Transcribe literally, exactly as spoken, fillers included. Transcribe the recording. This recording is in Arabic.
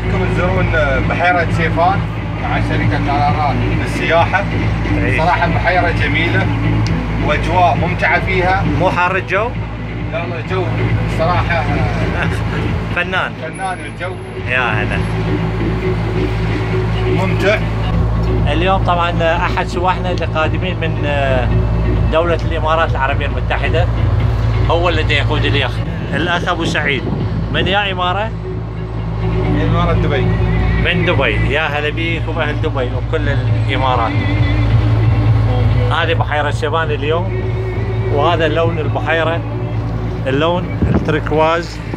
انصحكم تزورون بحيرة سيفان مع شركة قرارات للسياحة. صراحة بحيرة جميلة واجواء ممتعة فيها. مو حار الجو؟ لا لا جو صراحة فنان فنان الجو. يا هلا. ممتع. اليوم طبعا احد سواحنا اللي قادمين من دولة الامارات العربية المتحدة هو الذي يقود اليخت، الاخ ابو سعيد. من يا امارة؟ امارة دبي. من دبي. يا هلا بيك وبأهل دبي وكل الامارات. هذه بحيرة سيفان اليوم، وهذا لون البحيرة، اللون التركواز